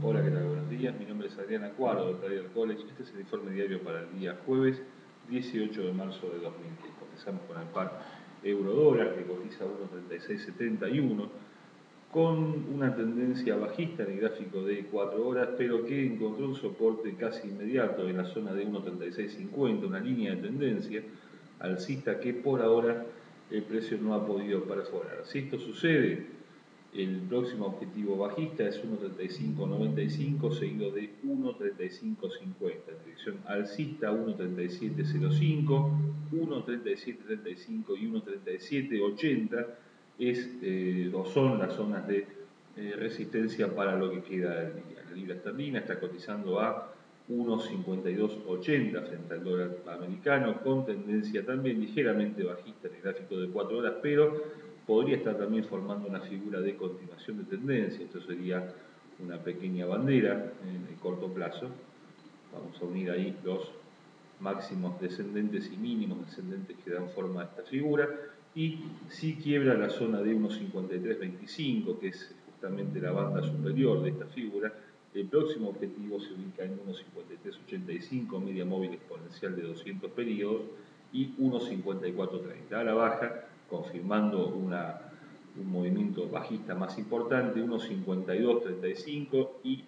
Hola, ¿qué tal? Buenos días. Mi nombre es Adrián Acuaro de Trader College. Este es el informe diario para el día jueves 18 de marzo de 2010. Comenzamos con el par euro-dólar que cotiza 1.3671 con una tendencia bajista en el gráfico de 4 horas, pero que encontró un soporte casi inmediato en la zona de 1.3650, una línea de tendencia alcista que por ahora el precio no ha podido perforar. Si esto sucede, el próximo objetivo bajista es 1.3595 seguido de 1.3550. En dirección alcista 1.3705, 1.3735 y 1.3780 son las zonas de resistencia para lo que queda del día. La libra esterlina está cotizando a 1.5280 frente al dólar americano, con tendencia también ligeramente bajista en el gráfico de 4 horas, pero podría estar también formando una figura de continuación de tendencia. Esto sería una pequeña bandera en el corto plazo. Vamos a unir ahí los máximos descendentes y mínimos descendentes que dan forma a esta figura. Y si quiebra la zona de 1.5325, que es justamente la banda superior de esta figura, el próximo objetivo se ubica en 1.5385, media móvil exponencial de 200 periodos, y 1.5430. A la baja, confirmando un movimiento bajista más importante, 1.5235 y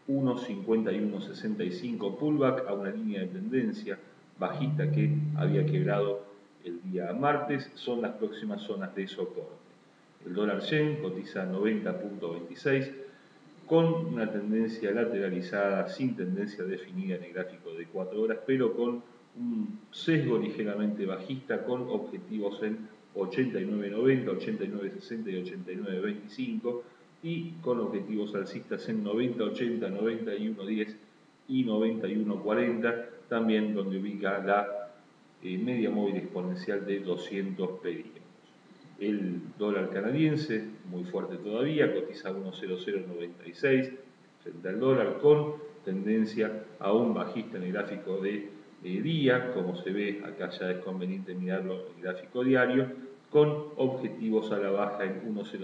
1.5165 pullback a una línea de tendencia bajista que había quebrado el día martes, son las próximas zonas de soporte. El dólar yen cotiza 90.26 con una tendencia lateralizada, sin tendencia definida en el gráfico de 4 horas, pero con un sesgo ligeramente bajista, con objetivos en 89.90, 89.60 y 89.25, y con objetivos alcistas en 90.80, 91.10 y 91.40, también donde ubica la media móvil exponencial de 200 periodos. El dólar canadiense, muy fuerte todavía, cotiza 1.0096 frente al dólar, con tendencia aún bajista en el gráfico de día. Como se ve, acá ya es conveniente mirarlo en el gráfico diario, con objetivos a la baja en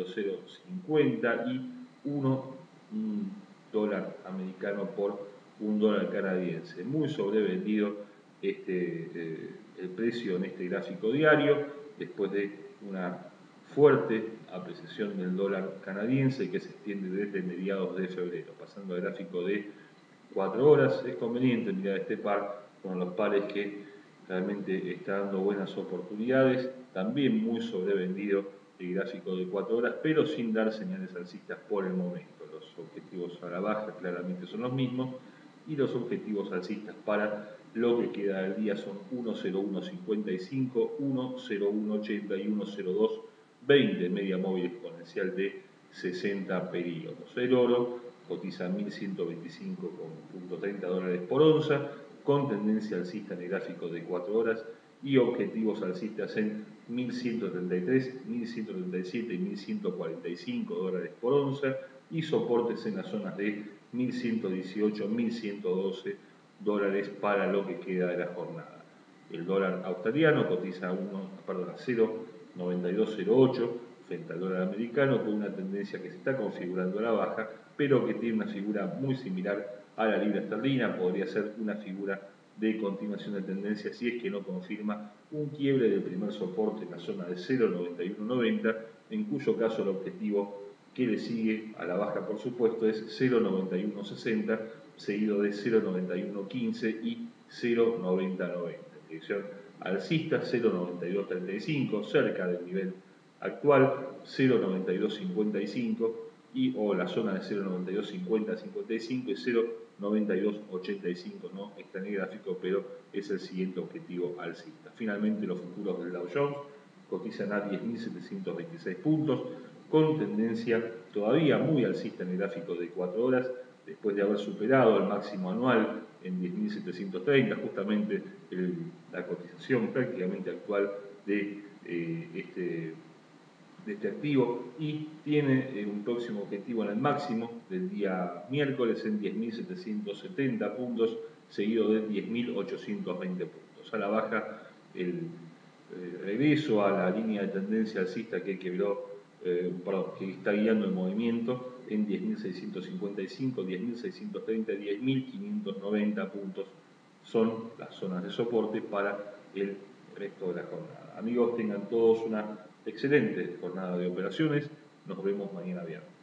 1.0050 y 1 dólar americano por un dólar canadiense. Muy sobrevendido el precio en este gráfico diario, después de una fuerte apreciación del dólar canadiense que se extiende desde mediados de febrero. Pasando al gráfico de 4 horas, es conveniente mirar este par con los pares que realmente está dando buenas oportunidades. También muy sobrevendido el gráfico de 4 horas, pero sin dar señales alcistas por el momento. Los objetivos a la baja claramente son los mismos, y los objetivos alcistas para lo que queda del día son 1.0155, 1.0180 y 1.0220, media móvil exponencial de 60 periodos. El oro cotiza 1.125,30 dólares por onza, con tendencia alcista en el gráfico de 4 horas y objetivos alcistas en 1.133, 1.137 y 1.145 dólares por onza, y soportes en las zonas de 1.118, 1.112 dólares para lo que queda de la jornada. El dólar australiano cotiza a 0.9208 frente al dólar americano, con una tendencia que se está configurando a la baja, pero que tiene una figura muy similar a la libra esterlina. Podría ser una figura de continuación de tendencia si es que no confirma un quiebre del primer soporte en la zona de 0.9190, en cuyo caso el objetivo que le sigue a la baja, por supuesto, es 0.9160, seguido de 0.9115 y 0.9090. En dirección alcista, 0.9235, cerca del nivel actual, 0.9255 o la zona de 0.9250-55 y 0.9285, no está en el gráfico, pero es el siguiente objetivo alcista. Finalmente, los futuros del Dow Jones cotizan a 10.726 puntos, con tendencia todavía muy alcista en el gráfico de 4 horas, después de haber superado el máximo anual en 10.730, justamente la cotización prácticamente actual de este activo, y tiene un próximo objetivo en el máximo del día miércoles en 10.770 puntos, seguido de 10.820 puntos. A la baja, el regreso a la línea de tendencia alcista que quebró, que está guiando el movimiento, en 10.655, 10.630, 10.590 puntos son las zonas de soporte para el resto de la jornada. Amigos, tengan todos una excelente jornada de operaciones. Nos vemos mañana viernes.